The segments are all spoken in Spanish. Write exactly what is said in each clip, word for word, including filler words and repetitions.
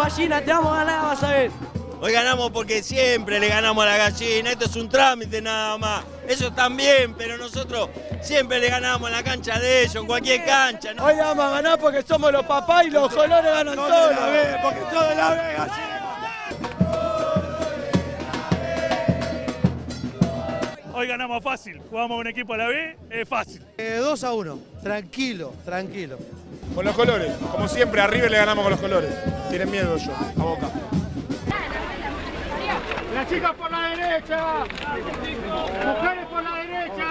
gallina, te vamos a ganar, vas a ver. Hoy ganamos porque siempre le ganamos a la gallina, esto es un trámite nada más. Ellos también, pero nosotros siempre le ganamos en la cancha de ellos, en cualquier cancha, ¿no? Hoy le vamos a ganar porque somos los papás y los colores ganan No solos. la ve, porque todo la ve, gallina. Hoy ganamos fácil, jugamos un equipo a la B, es fácil. Eh, dos a uno, tranquilo, tranquilo. Con los colores, como siempre, a River le ganamos con los colores. Tienen miedo ellos, a Boca. Las chicas por la derecha, mujeres por la derecha.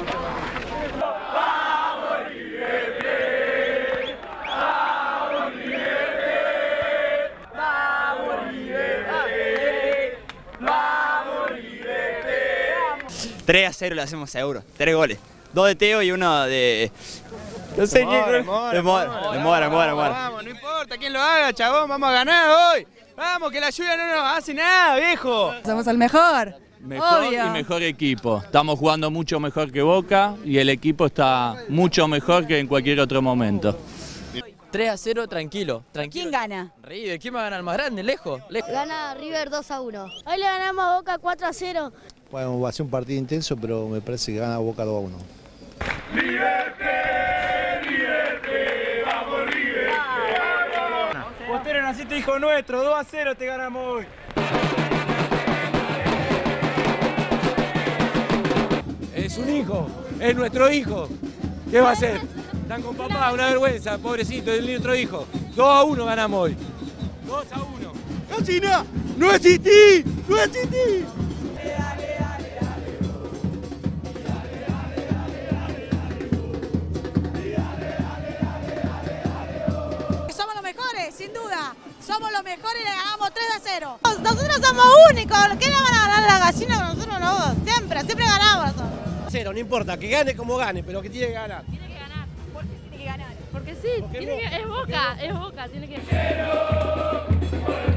¡Vamos River! ¡Vamos River! ¡Vamos River! ¡Vamos River! tres a cero le hacemos a Euro, tres goles. Dos de Teo y uno de... No sé quién. De Mora, de Mora, Mora, Mora. Vamos, no importa quién lo haga, chabón, vamos a ganar hoy. Vamos, que la lluvia no nos hace nada, viejo. Somos el mejor. Mejor Obvio. y mejor equipo. Estamos jugando mucho mejor que Boca y el equipo está mucho mejor que en cualquier otro momento. tres a cero, tranquilo, tranquilo. ¿Quién gana? River, ¿quién va a ganar más grande? Lejos, lejos. Gana River dos a uno. Hoy le ganamos a Boca cuatro a cero. Bueno, va a ser un partido intenso, pero me parece que gana Boca dos a uno. Bostero, naciste hijo nuestro, dos a cero te ganamos hoy. Es un hijo, es nuestro hijo. ¿Qué va a hacer? Están con papá, una vergüenza, pobrecito, es nuestro hijo. dos a uno ganamos hoy. dos a uno. ¡Gallina! ¡No existí! ¡No existí! Somos los mejores, sin duda. Somos los mejores y le ganamos tres a cero. Nosotros somos únicos. ¿Qué le van a ganar a la gallina con nosotros no? Siempre, siempre ganamos nosotros. Cero, no importa, que gane como gane, pero que tiene que ganar. Tiene que ganar. ¿Por qué tiene que ganar? Porque sí, ¿Por qué tiene no? que, es Boca, es Boca, tiene que... Cero.